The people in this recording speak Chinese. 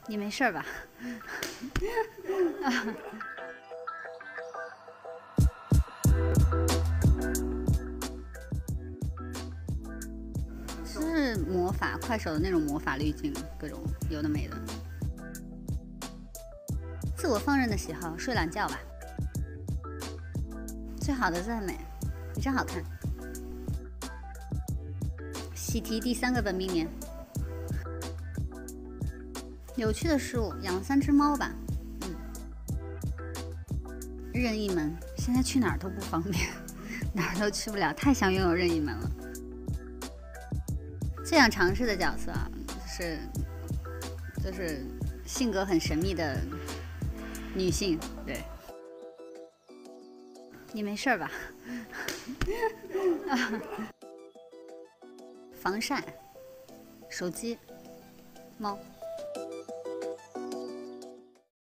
你没事吧？是魔法，快手的那种魔法滤镜，各种有的没的。自我放任的喜好，睡懒觉吧。最好的赞美，你真好看。喜提第3个本命年。有趣的事物，养了3只猫吧。任意门，现在去哪儿都不方便，哪儿都去不了，太想拥有任意门了。最想尝试的角色啊，就是性格很神秘的女性，对。你没事吧？防晒，手机，猫。